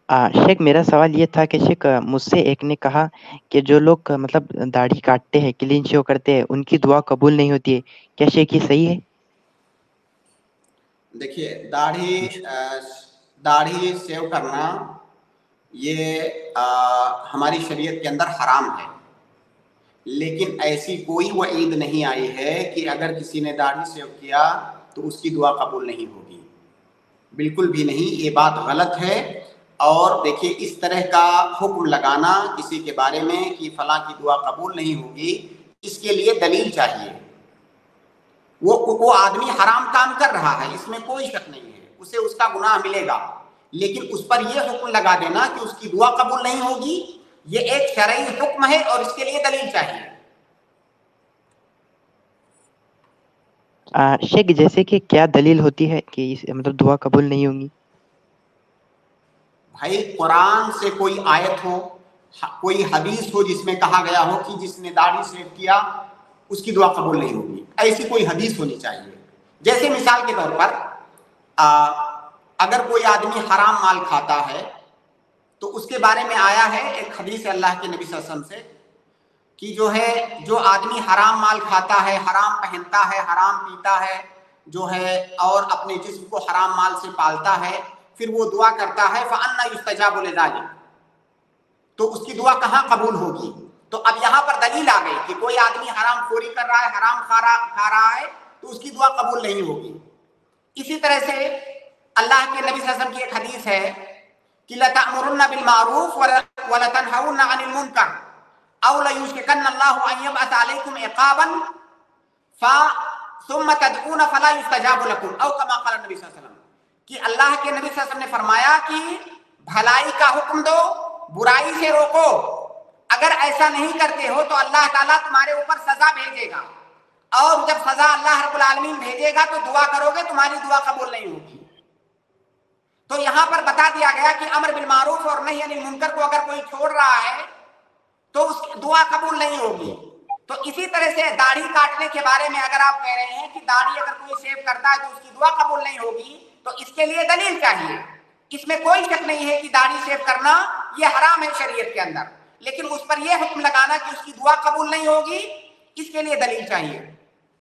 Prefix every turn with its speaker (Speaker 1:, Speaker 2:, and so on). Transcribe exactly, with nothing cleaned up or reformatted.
Speaker 1: آ, शेख मेरा सवाल ये था कि शेख मुझसे एक ने कहा कि जो लोग मतलब दाढ़ी काटते हैं क्लीन शेव करते हैं उनकी दुआ कबूल नहीं होती है। क्या शेख ये सही है?
Speaker 2: देखिए दाढ़ी दाढ़ी सेव करना ये आ, हमारी शरीयत के अंदर हराम है, लेकिन ऐसी कोई वईद नहीं आई है कि अगर किसी ने दाढ़ी सेव किया तो उसकी दुआ कबूल नहीं होगी। बिल्कुल भी नहीं, ये बात गलत है। और देखिए इस तरह का हुक्म लगाना किसी के बारे में कि फलां की दुआ कबूल नहीं होगी, इसके लिए दलील चाहिए। वो वो आदमी हराम काम कर रहा है, इसमें कोई शक नहीं है, उसे उसका गुनाह मिलेगा, लेकिन उस पर यह हुक्म लगा देना कि उसकी दुआ कबूल नहीं होगी, ये एक शरई हुक्म है और इसके लिए दलील चाहिए।
Speaker 1: आ, शेख जैसे कि क्या दलील होती है कि इस, मतलब दुआ कबूल नहीं होगी?
Speaker 2: भाई कुरान से कोई आयत हो, कोई हदीस हो जिसमें कहा गया हो कि जिसने दाढ़ी शेव किया उसकी दुआ कबूल नहीं होगी, ऐसी कोई हदीस होनी चाहिए। जैसे मिसाल के तौर पर आ, अगर कोई आदमी हराम माल खाता है तो उसके बारे में आया है एक हदीस अल्लाह के नबी सल्लल्लाहु अलैहि वसल्लम से कि जो है जो आदमी हराम माल खाता है, हराम पहनता है, हराम पीता है जो है, और अपने जिस्म को हराम माल से पालता है, फिर वो दुआ करता है फ़अन्ना युस्तजाबु लिज़ालिक, तो उसकी दुआ कहाँ कबूल होगी? तो अब यहाँ पर दलील आ गई कि कोई आदमी हराम खोरी कर रहा है, हराम खा रहा खा रहा है तो उसकी दुआ कबूल नहीं होगी। इसी तरह से अल्लाह के नबी सल्लल्लाहु अलैहि वसल्लम की एक हदीस है कि लतअमुरुन्ना बिल मारूफ व लतनहउन्ना अनिल मुनकर औ लयुशिकन्न अल्लाहु अन यबअस अलैकुम इक़ाबन फ सुम्मा तदऊन फला युस्तजाबु लकुम औ कमा क़ाल नबी सल्लल्लाहु अलैहि वसल्लम, कि अल्लाह के नबी सल्लल्लाहु अलैहि वसल्लम ने फरमाया कि भलाई का हुक्म दो, बुराई से रोको, अगर ऐसा नहीं करते हो तो अल्लाह ताला तुम्हारे ऊपर सजा भेजेगा, और जब सजा अल्लाह रब्बुल आलमीन भेजेगा तो दुआ करोगे, तुम्हारी दुआ कबूल नहीं होगी। तो यहाँ पर बता दिया गया कि अमर बिल मारूफ और नही अनिल मुनकर को अगर कोई छोड़ रहा है तो उसकी दुआ कबूल नहीं होगी। तो इसी तरह से दाढ़ी काटने के बारे में अगर आप कह रहे हैं कि दाढ़ी अगर कोई शेव करता है तो उसकी दुआ कबूल नहीं होगी, तो इसके लिए दलील चाहिए। इसमें कोई शक नहीं है कि दाढ़ी शेव करना ये हराम है शरीयत के अंदर, लेकिन उस पर यह हुक्म लगाना कि उसकी दुआ कबूल नहीं होगी, इसके लिए दलील चाहिए।